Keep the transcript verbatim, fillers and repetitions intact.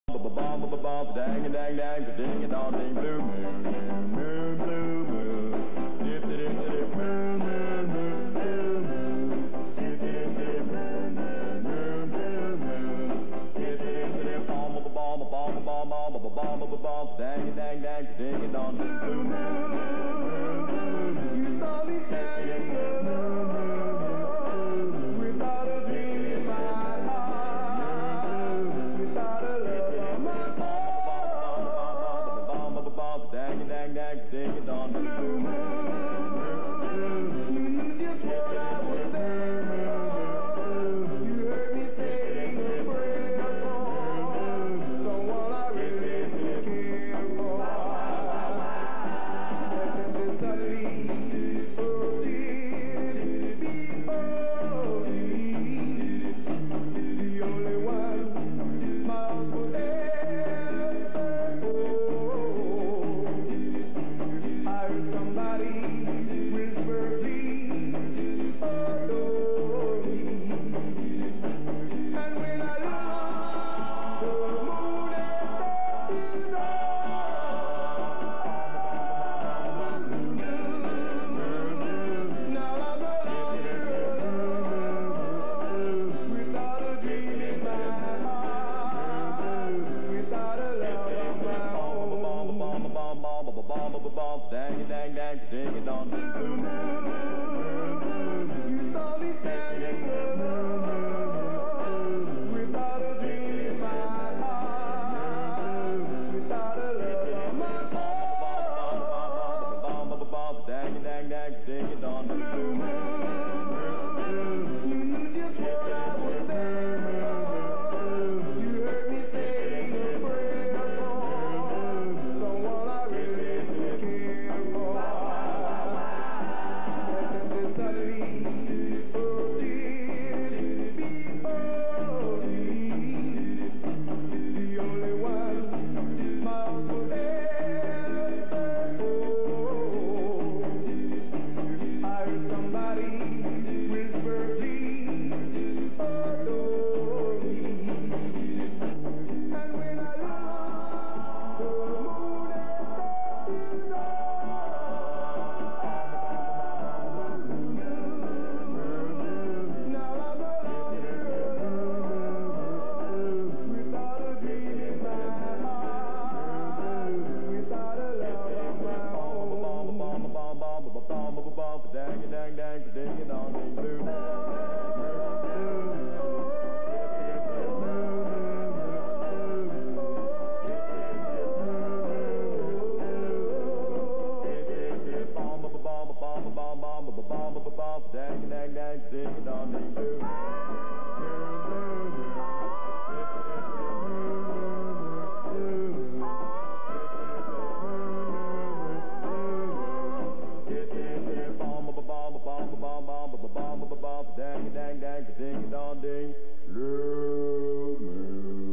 Dang a dang dang, ding a dong ding, blue moon, moon, blue moon, dip dip dip, moon, moon, moon, blue moon, dip dip dip, moon, moon, moon, blue moon, dip dip dip, bomb bomb bomb bomb bomb bomb bomb bomb bomb, dang a dang dang, ding a dong ding, blue moon, moon, blue moon, you saw me standing alone, without a dream in my heart, without a love on my heart. Dang it, dang, dang, ding it on the blue moon. You knew just what I was there for. You heard me saying a prayer for someone I really care for. And suddenly, oh dear, before me, the only one my heart would ever hold. I heard somebody whisper, please adore me. And when I look, the moon is now I'm no longer alone, without a dream in my heart, without a love of my own. Dang it, dang, dang, ding it on the blue moon. You saw me standing alone, without a dream in my heart, without a love on my heart. Dang it, dang, dang, ding it on the blue moon. You knew just what I was there for. You heard me saying a prayer for someone I really care for. And suddenly, oh dear, before me, the only one my heart would ever hold. I heard somebody whisper, please adore me. And when I look, the moon is now I'm no longer alone, without a dream in my heart, without a love of my own. Dang it, dang, dang, ding it on the blue. Dang it, dang, dang, ding it on the blue. Dang it, dang, dang, ding it on the blue moon.